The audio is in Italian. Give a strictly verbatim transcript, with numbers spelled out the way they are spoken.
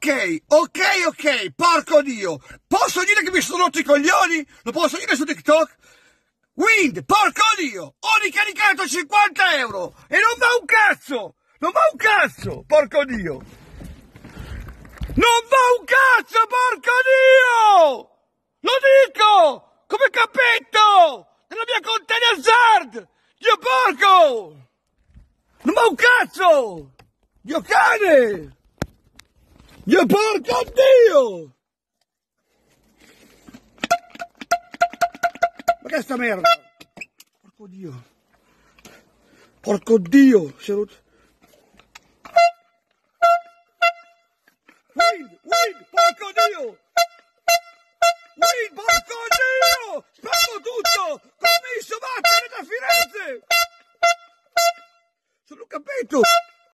ok, ok, ok, porco Dio. Posso dire che mi sono rotto i coglioni? Lo posso dire su TikTok? Wind, porco Dio, ho ricaricato cinquanta euro e non va un cazzo, non va un cazzo, porco Dio. Non va un cazzo, porco Dio! Lo dico, come cappetto della mia container Zard! Dio porco! Non va un cazzo! Dio cane! Dio porco Dio! Ma che è sta merda? Porco Dio! Porco Dio! Si è rotto. Wind! Wind! Porco Dio! Wind! Porco Dio! Spacco tutto! Commisso, vattene da Firenze! Sono un capito!